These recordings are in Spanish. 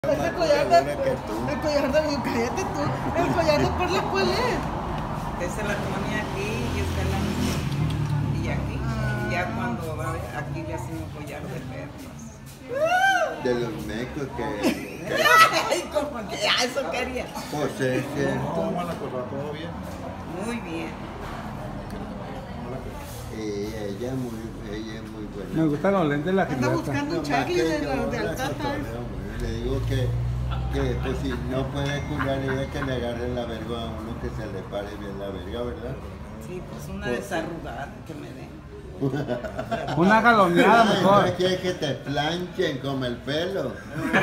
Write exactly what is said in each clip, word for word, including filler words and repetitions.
Ese collar de... El collar de... Cállate tú. El collar de perlas, ¿cuál es? Esa la ponía aquí y esta la... Y aquí. Ah. Y ya cuando va aquí le hacen un collar de perlas. De los mecos que... que... Ay, como que ya eso quería. Pues es que... ¿Cómo va la cosa? ¿Todo bien? Muy bien. Y ella, muy, ella es muy buena. Me gustan los lentes de la Anda Gilberta. buscando un No, chacli más de, que la- yo de la Altata. cotorreo, muy. Le digo que, que pues si no puede curar ella que le agarre la verga a uno que se le pare bien la verga, ¿verdad? Sí, pues una Pues, desarrugada que me den. Una galoneada Ay, mejor. no quiere que te planchen como el pelo.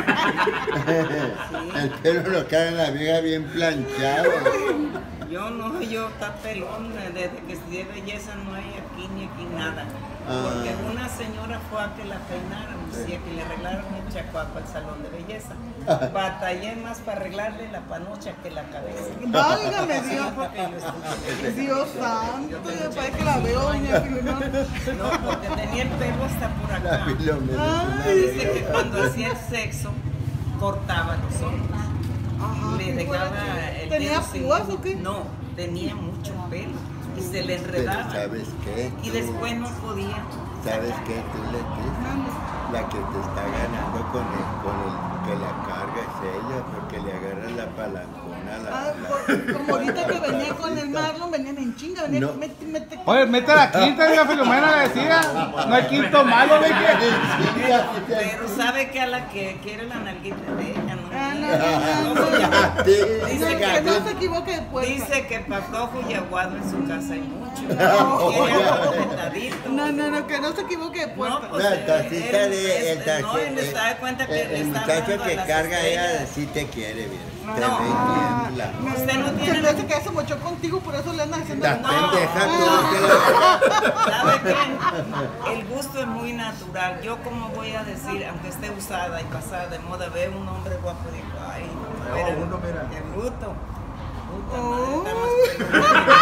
Sí. El pelo lo cae en la vieja bien planchado. Yo no, yo está pelón, desde que estudié belleza no hay aquí ni aquí nada. Porque Ah. una señora fue a que la peinaran, decía que le arreglaron el chacuaco al salón de belleza. Batallé más para arreglarle la panocha que la cabeza. Válgame Dios. Porque yo estudié. Dios santo, ya parece que la veo, doña Filomena. No, porque tenía el pelo hasta por La acá. Filomena es una Dice que verga. cuando hacía el sexo cortaba los hombros. Ajá, Le ¿qué fue dejaba la- el ¿Tenía dedo sin- púas o qué? No, tenía mucho pelo y se le Pero enredaba. ¿sabes qué? Y Tú- después no podía. ¿Sabes qué? Tú le dices, la que te está ganando con el, con el que la carga es ella, porque le agarra la palancona a la, Ah, la- por- como ahorita que la venía con el patita. Marlon, venían en chinga, venían No. mete, mete. Oye, mete la quinta, diga Filomena, le decía. No hay quinto malo, ve que. Pero sabe que a la que quiere la nalguita de ella, ¿no? Ah, no, no, no, no. Ya, sí, Dice No, que que no se equivoque de puerta. Dice que patojo y aguado en su casa hay mucho. No, Quiere ya. algo apretadito. No, no, no, que no se equivoque de puerta. No, pues, La él- tacita él- de el, es- taxi- no, él se da cuenta que el, le el está muchacho hablando a que las carga ella estrellas. sí te quiere bien. Te No. ve Ah, tiembla. Usted no tiene- Se me hace que ya se mochó contigo, por eso le andan haciendo. La No. pendeja tú Ah. que la- ¿Sabe qué? El gusto es muy natural. Yo como voy a decir, aunque esté usada y pasada de moda, veo un hombre guapo y digo, ay, no, Veo a mira, uno, mira. qué bruto. Puta Oh. madre, está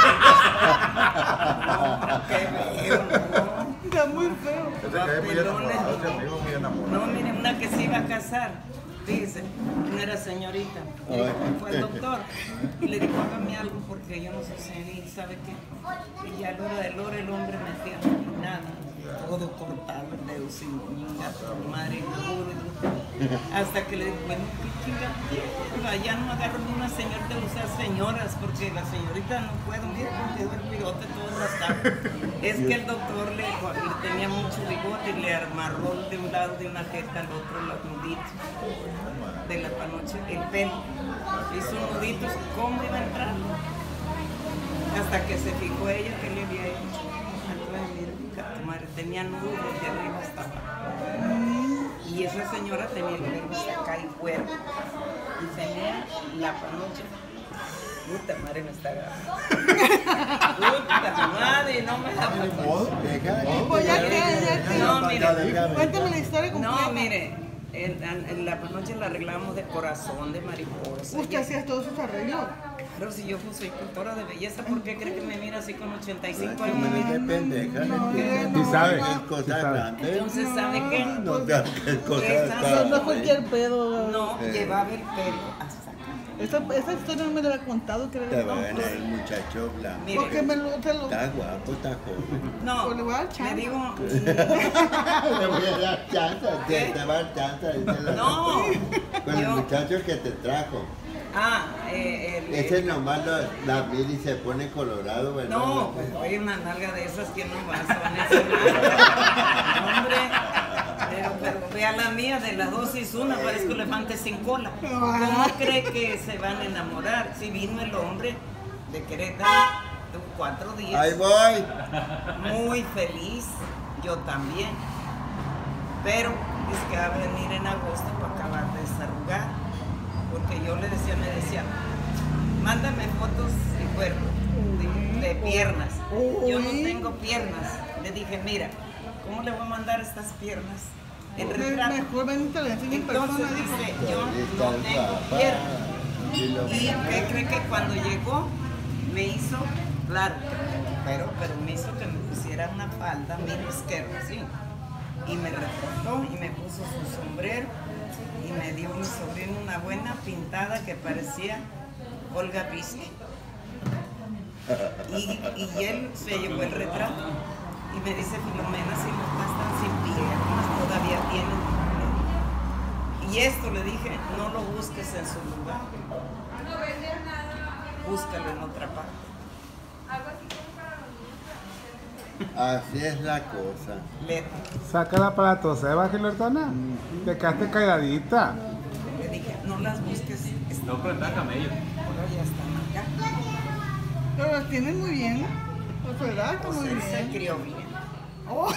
más pelón. Qué veo, no. Está muy feo. Ese que es muy Papelones. enamorado, ese amigo muy enamorado. No, mire, una que se iba a casar, dice, una era señorita, y dijo, fue el doctor, y le dijo, hágame algo porque yo no sé si, ¿sabe qué? Y ya a la hora del hora el hombre metía nada, todo cortado, el dedo sin ni un gato, madre, duro, duro. Hasta que le dijo, bueno, qué chingada, ya no agarro ni una señorita, o sea, señoras, porque la señorita no puedo, mira, porque es el bigote todo rascado. Es que el doctor le, le tenía mucho bigote y le amarró de un lado de una jeta al otro los nuditos de la panocha, el pelo. Hizo nuditos, ¿cómo iba a entrar? Hasta que se fijó ella que le había hecho. Entonces, mira, tu madre tenía nudos de arriba hasta abajo. Y esa señora tenía el pelo hasta acá y cuerpo. Y tenía la panocha. Puta madre me está agarrando. Puta madre, no me da Deja de- Pues ya que, ya que. No, mire. Déjame. Cuéntame la historia completa. No, mire, en, en la panocha la arreglamos de corazón, de mariposa. Usted hacía todos sus arreglos. Claro, si yo soy cultora de belleza, ¿por qué cree que me mira así con ochenta y cinco Ay, años? no me digas pendeja, No, no entiendes. no, Sí sabe. Es Sí cosa sabe. grande. Entonces, ¿sabe qué? No, no, es cosa Esa- No, no es grande. cualquier pedo. No, Eh. llevaba el pelo hasta acá. Esa, esa historia no me la había contado, creo. Te va a ganar el muchacho blanco. Mire. Porque me lo. Te lo Está guapo, está joven. No, Pues le voy a dar chance. le digo, Le voy a dar chance, te, te va a dar chance. dice la- no. Con el Yo- muchacho que te trajo. Ah, eh, el, Ese nomás lo, la mira y se pone colorado, ¿verdad? No, pues oye, una nalga de esas que no vas a esa nalga. Hombre, pero, pero vea la mía, de las dos hizo una, parezco elefante sin cola. ¿Cómo cree que se van a enamorar? Si vino el hombre de Querétaro, tuvo cuatro días, Ahí voy. muy feliz, yo también. Pero es que va a venir en agosto para acabar de desarrugar. Porque yo le decía, me decía, mándame fotos de cuerpo, de, de piernas. Yo no tengo piernas. Le dije, mira, ¿cómo le voy a mandar estas piernas? En retrato. Mejor ven te la enseño en Entonces persona. dijo. dice, yo Ahí está no el tengo papá. piernas. Y lo- ¿Y qué cree que cuando llegó me hizo? Claro, pero, pero me hizo que me pusiera una falda mini izquierda, así. Y me recortó y me puso su sombrero, y me dio mi sobrino una buena pintada que parecía Olga Vizque. Y, y él se llevó el retrato y me dice, Filomena, si no están sin piernas, todavía tienen. Y esto le dije, no lo busques en su lugar, búscalo en otra parte. Así es la cosa. Le, Sácala para la toseba, Gilbertona. Te quedaste calladita. le dije, no las busques, No prenda camello. ahora ya están acá. Pero las tienen muy bien. La verdad está Pues muy él se bien. crió bien, Oh,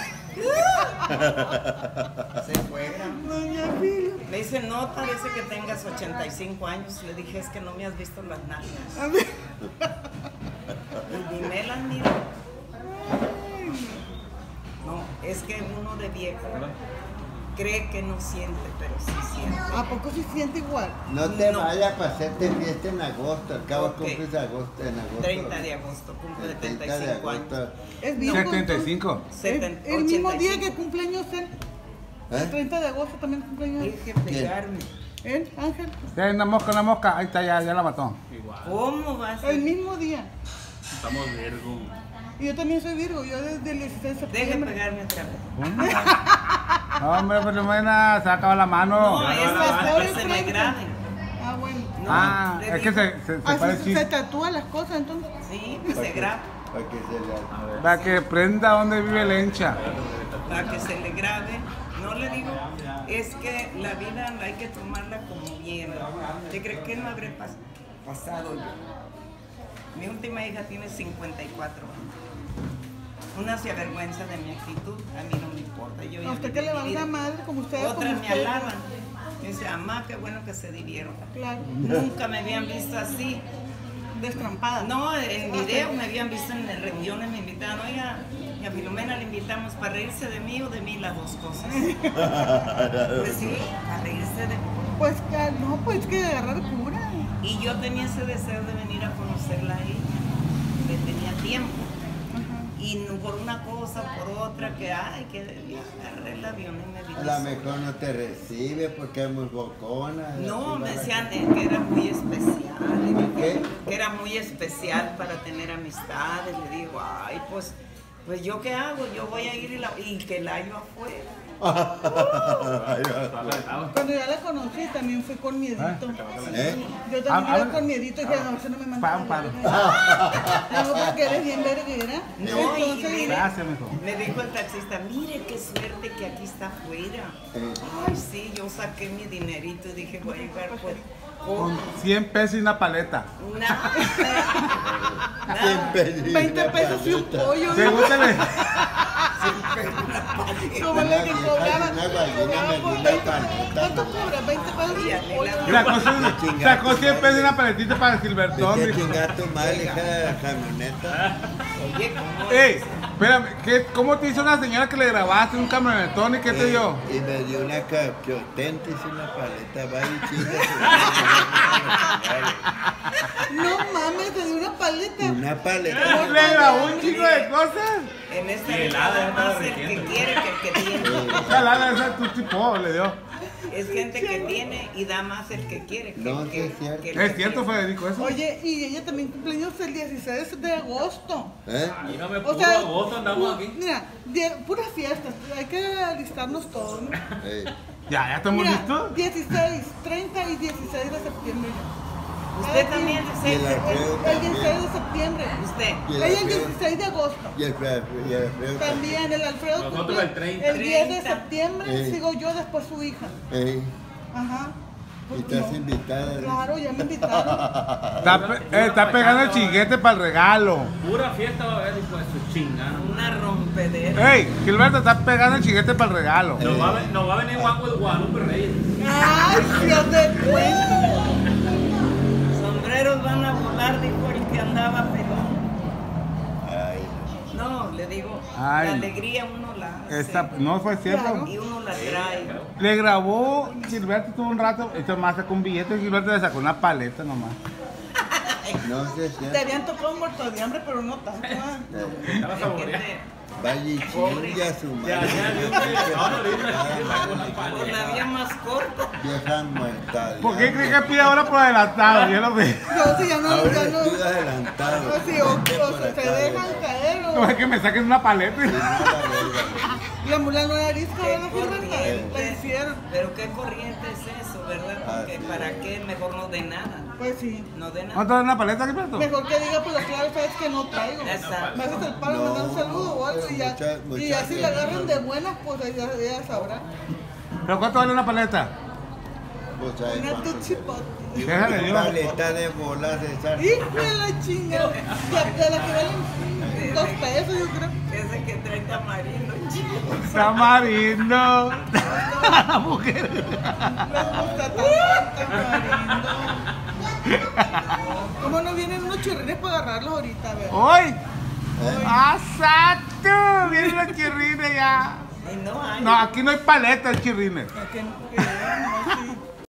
se fue grande. doña Filo. Me dice, no, parece que tengas ochenta y cinco años. Le dije, es que no me has visto las nalgas. A ver. Y ni me las miro. No, es que uno de viejo cree que no siente, pero sí siente. ¿A poco se siente igual? No te No. vayas para hacerte fiesta en agosto. Al cabo Ok. cumples agosto, en agosto. treinta de agosto, cumple El treinta setenta y de cinco años. agosto. Es Virgo. setenta y cinco. Seten- El, el mismo día ochenta y que cinco. cumpleaños él. El ¿Eh? treinta de agosto también cumpleaños él. Deje pegarme. ¿Él, Ángel? Ya hay una mosca, una mosca. Ahí está, ya, ya la mató. Igual. ¿Cómo va a El ser? mismo día. Estamos Virgo. Y yo también soy Virgo. Yo desde el dieciséis de Deje septiembre. pegarme otra vez. Hombre, Filomena, se ha acabado la mano. No, no, es no, para no, que no, se no, me no. graben. Ah, bueno. No, Ah, le es que digo, se, se, se Así parece se, chiste. tatúan las cosas, entonces. Sí, que se grabe. Para que se la... A ver. Para que prenda donde vive el hincha. Para que se le grabe. No le digo, es que la vida hay que tomarla como viene. ¿Te crees que no habré pas- pasado yo? Mi última hija tiene cincuenta y cuatro años. Una se avergüenza de mi actitud, a mí no me importa. Yo A ya usted viví que le mi valga vida. madre, como ustedes. Otras como me ustedes. alaban. Me dice, mamá, qué bueno que se divierta. Claro. Nunca me habían visto así. Destrampada. No, en video me habían visto en reuniones, me invitaron, oiga, y a Filomena le invitamos para reírse de mí o de mí, las dos cosas. Pues sí, para reírse de mí. Pues que no, pues que agarrar cura. Y yo tenía ese deseo de venir a conocerla a ella, que tenía tiempo. Y no por una cosa, por otra, que ay, que agarré el avión y me A vine. lo mejor no te recibe porque es muy bocona. No, así me va la decían gente. eh, que era muy especial. y ¿Y qué? Que era muy especial para tener amistades. Le digo, ay, pues, pues yo qué hago, yo voy a ir y, la, y que la hallo afuera. Cuando ya la conocí también fue con miedito. ¿Eh? Yo Ah, también iba ah, con miedito y dije, no, eso no me manda. Pam, pam. No, porque eres bien verguera. No, y Entonces, mire, Gracias, mijo. me dijo el taxista, mire qué suerte que aquí está afuera. Eh. Ay, sí, yo saqué mi dinerito y dije, voy a llegar pues, Con con cien pesos y una paleta. nada. Cien Nada. pesos. veinte pesos y un pollo. ¿Te gusta el- Como le que cobraba. Una gallina cobraba me por dio una veinte paleta, pesos. ¿Cuánto no. cobra? veinte pesos y un pollo. Mira, con- sacó cien pesos y una paletita para el Silvertón, Vete a mijo. chingar tu madre, hija de la camioneta. Oye, ¿cómo Ey, es? espérame, ¿qué, ¿cómo te hizo una señora que le grabaste un camionetón y qué te dio? Eh, Y me dio una capchotente y una paleta, va y chinga. No mames, te dio una paleta. Una paleta. Le grabó un chingo de cosas. En esta Y helada, vida ya estaba más el que derritiendo. quiere que el que tiene. Ojalá esa tu tipo le dio. Es gente que tiene y da más el que quiere. Que No, el sí que, es cierto. que el ¿Es que cierto, tiene. Federico, eso? Oye, y ella también cumpleaños el dieciséis de agosto. ¿Eh? Ahí no me O pudo sea, agosto, andamos pu- aquí. mira, die- puras fiestas, hay que alistarnos todos, ¿no? Eh, Ya, ya estamos Mira, listos. dieciséis, treinta y dieciséis de septiembre. Usted Cada también, quien- sí, Y la- El, el dieciséis de septiembre. usted. y el Ella el Alfredo- dieciséis de agosto. Y el Alfredo- y el Alfredo También el Alfredo Nosotros cumple el treinta. el diez de treinta. septiembre, Eh. sigo yo, después su hija. Eh, Ajá. y estás invitada. ¿no? Claro, ya me invitaron. Está, pe- eh, está pegando el chinguete para el regalo. Pura fiesta va a haber, hijo de su chingada. Una rompedera. Ey, Gilberto está pegando el chinguete para el regalo. Nos va, a, ven- nos va a venir Juan de Guadalupe Reyes. Ay, Dios de cuenta. Sombreros van a volar, dijo el que andaba pelón. Ay, No, le digo, Ay, la no. alegría uno la hace Esta, no fue cierto. Claro. y uno la trae. Le grabó Gilberto tuvo un rato, esto más sacó un billete y Gilberto le sacó una paleta nomás. No sé si Te habían tocado muerto de hambre, pero no tanto. ¿Ah? Estaba Es que saboreando. te- Vaya y chinga su madre. Ya, ya, vi un no, no, le hice con la Por la vía más corta. Vieja muerta. ¿Por qué crees que pide ahora por adelantado? Yo lo veo. No, si ya no, Ahora ya no. estoy adelantado. No, si, o, Vente o por se acá, dejan ¿verdad? caer No o. es que me saquen una paleta. Sí, no, la verga. La mula no era arisca, Qué ¿verdad, Gilberto? corriente. La hicieron. Pero qué corriente es eso, ¿verdad? Porque Ah, sí. para qué mejor no de nada. Pues sí. No de ¿No nada. te dan una paleta, Gilberto? Mejor que diga, pues la clave sabes que no traigo. Exacto. Me haces el paro, me mandas un saludo o algo y ya. Mucha- Y mucha así gente la agarran no- de buenas, pues ella, ella sabrá. ¿Pero cuánto vale una paleta? Pues ahí Una cuánto tuchipote. te- Déjale, Una yo. paleta de bolas de esas. Hijo de la chingada. De, de las que valen dos pesos, yo creo. Ese que trae tamarindo, chico. Tamarindo. La mujer. Les gusta tanto tamarindo. ¿Cómo no vienen unos chirrines para agarrarlos ahorita, a ver? ¡Hoy! ¿Eh? ¡Exacto! Vienen los chirrines ya. Y no hay. No, aquí no hay paletas, chirrines. Que- que- no, sí.